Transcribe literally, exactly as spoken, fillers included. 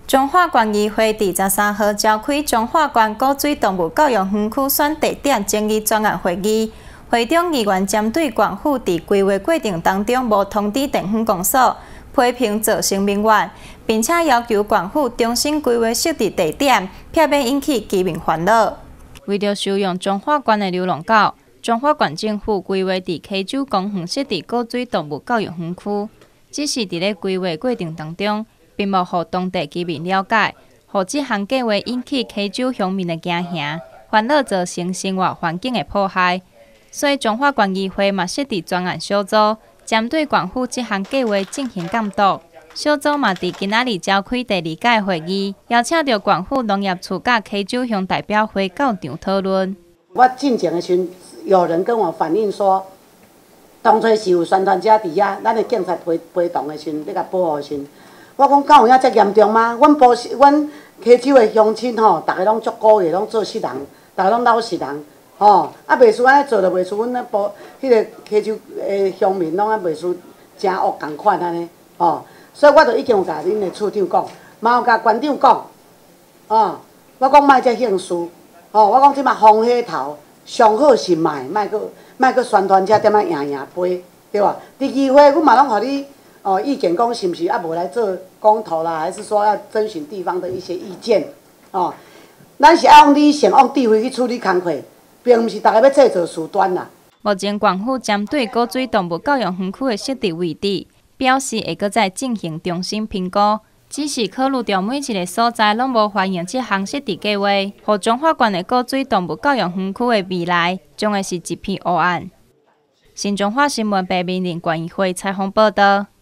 中华县议会二十三号召开中华县古水动物教育园区选地点争议专案会议，会中议员针对县府伫规划过程当中无通知地方公所，批评造成民怨，并且要求县府重新规划设置地点，避免引起居民烦恼。为着收容中华县的流浪狗，中华县政府规划伫溪洲公园设置古水动物教育园区，只是伫咧规划过程当中，并无互当地居民了解，互这项计划引起溪洲乡民的惊吓，烦恼造成生活环境的破坏。所以中华县议会嘛设置专案小组，针对县府这项计划进行监督。小组嘛伫今仔日召开第二届会议，邀请到县府农业处甲溪洲乡代表会到场讨论。 我进前的时阵，有人跟我反映说，当初是有宣传车伫遐，咱的警察陪陪同的时阵，咧甲保护的时阵，我讲敢有遐遮严重吗？阮埔阮溪洲的乡亲吼，逐个拢足古的，拢做实人，逐个拢老实人，吼，啊袂输安尼做，就袂输阮那埔迄个溪洲的乡民拢啊袂输真恶共款安尼，吼。所以我就已经有甲恁的处长讲，嘛有甲县长讲，哦，我讲莫遮兴事，哦，我讲即马风火头，上好是莫，莫搁莫搁宣传车点仔赢赢飞，对吧？伫议会，阮嘛拢互你哦意见，讲是毋是啊无来做公投啦，还是说要征询地方的一些意见，哦，咱是爱用理性、用智慧去处理工作，并毋是逐个要制造事端啦。 目前县府针对古水动物教育园区的设置位置，表示会搁再进行重新评估，只是考虑到每一个所在拢无反映这项设置计划，互中华县的古水动物教育园区的未来将会是一片黑暗。新中华新闻白面林县议会采访报道。